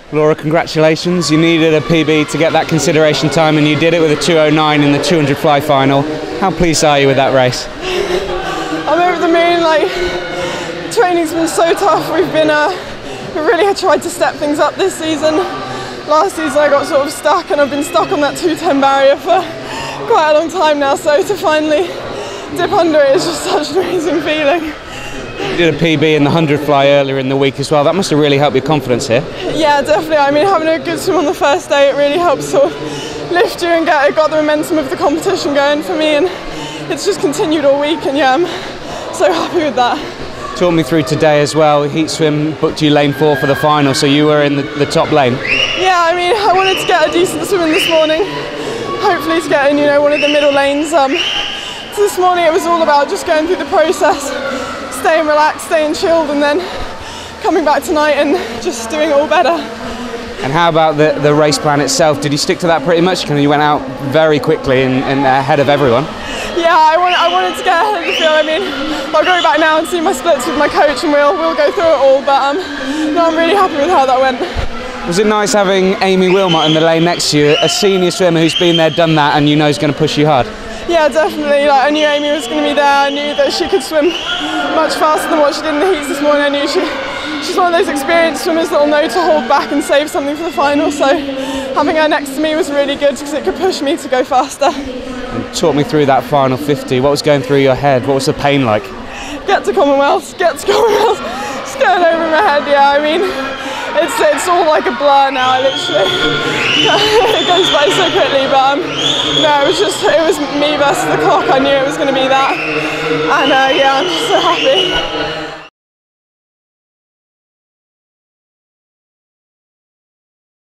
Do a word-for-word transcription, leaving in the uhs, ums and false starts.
Laura, congratulations. You needed a P B to get that consideration time and you did it with a two oh nine in the two hundred fly final. How pleased are you with that race? I'm over the moon. Like, training's been so tough. We've been, uh, we really had tried to step things up this season. Last season I got sort of stuck and I've been stuck on that two ten barrier for quite a long time now, so to finally dip under it is just such an amazing feeling. You did a P B in the one hundred fly earlier in the week as well. That must have really helped your confidence here. Yeah, definitely. I mean, having a good swim on the first day, it really helps sort of lift you and get it got the momentum of the competition going for me, and it's just continued all week, and yeah, I'm so happy with that. Talk me through today as well. Heat swim booked you lane four for the final, so you were in the, the top lane. Yeah, I mean, I wanted to get a decent swim in this morning, hopefully to get in, you know, one of the middle lanes. Um, so this morning it was all about just going through the process, staying relaxed, staying chilled, and then coming back tonight and just doing it all better. And how about the, the race plan itself? Did you stick to that pretty much? You went out very quickly and, and ahead of everyone. Yeah, I, want, I wanted to get ahead of the field. I mean, I'll go back now and see my splits with my coach and we'll, we'll go through it all, but um, no, I'm really happy with how that went. Was it nice having Amy Wilmot in the lane next to you, a senior swimmer who's been there, done that, and you know is going to push you hard? Yeah, definitely. Like, I knew Amy was going to be there. I knew that she could swim much faster than what she did in the heats this morning. I knew she, she's one of those experienced swimmers that will know to hold back and save something for the final. So having her next to me was really good because it could push me to go faster. And talk me through that final fifty. What was going through your head? What was the pain like? Get to Commonwealth, get to Commonwealth. It's going over my head, yeah. I mean, it's it's all like a blur now, literally. It goes by so quickly, but um, no, it was just, it was me versus the clock. I knew it was going to be that. And uh, yeah, I'm just so happy.